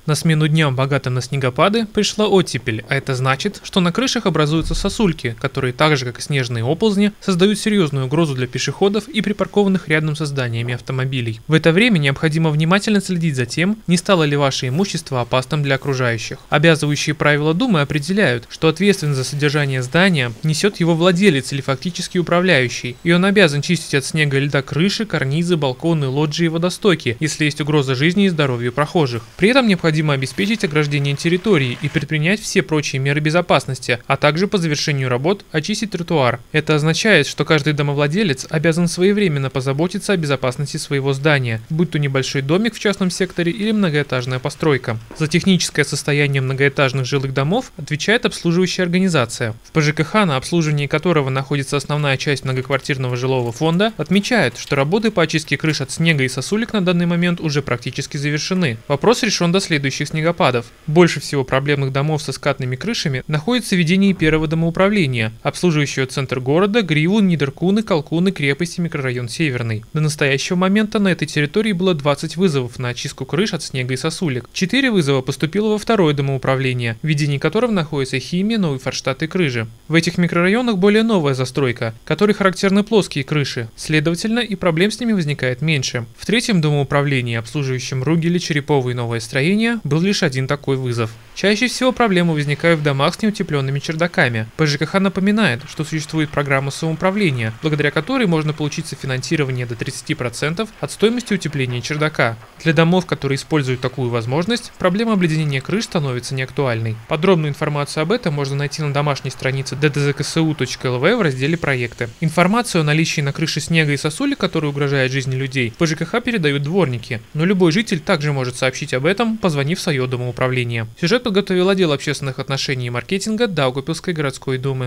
На смену дням, богатым на снегопады, пришла оттепель, а это значит, что на крышах образуются сосульки, которые так же, как и снежные оползни, создают серьезную угрозу для пешеходов и припаркованных рядом со зданиями автомобилей. В это время необходимо внимательно следить за тем, не стало ли ваше имущество опасным для окружающих. Обязывающие правила Думы определяют, что ответственность за содержание здания несет его владелец или фактически управляющий, и он обязан чистить от снега и льда крыши, карнизы, балконы, лоджии и водостоки, если есть угроза жизни и здоровью прохожих. При этом необходимо обеспечить ограждение территории и предпринять все прочие меры безопасности, а также по завершению работ очистить тротуар. Это означает, что каждый домовладелец обязан своевременно позаботиться о безопасности своего здания, будь то небольшой домик в частном секторе или многоэтажная постройка. За техническое состояние многоэтажных жилых домов отвечает обслуживающая организация. В ПЖКХ, на обслуживании которого находится основная часть многоквартирного жилого фонда, отмечают, что работы по очистке крыш от снега и сосулек на данный момент уже практически завершены. Вопрос решен до следующих снегопадов. Больше всего проблемных домов со скатными крышами находится в ведении первого домоуправления, обслуживающего центр города, Гриву, Нидеркуны, Колкуны, крепости, микрорайон Северный. До настоящего момента на этой территории было 20 вызовов на очистку крыш от снега и сосулек. 4 вызова поступило во второе домоуправление, в ведении которого находится Химия, Новый Форштадт и Крыжи. В этих микрорайонах более новая застройка, которой характерны плоские крыши, следовательно, и проблем с ними возникает меньше. В третьем домоуправлении, обслуживающем Ругели, Черепово и Новое Строение, был лишь один такой вызов. Чаще всего проблемы возникают в домах с неутепленными чердаками. ПЖКХ напоминает, что существует программа самоуправления, благодаря которой можно получить софинансирование до 30% от стоимости утепления чердака. Для домов, которые используют такую возможность, проблема обледенения крыш становится неактуальной. Подробную информацию об этом можно найти на домашней странице ddzksu.lv в разделе «Проекты». Информацию о наличии на крыше снега и сосулек, которые угрожают жизни людей, ПЖКХ передают дворники, но любой житель также может сообщить об этом, позвонив в свое домоуправление. Сюжет подготовил отдел общественных отношений и маркетинга Даугавпилской городской думы.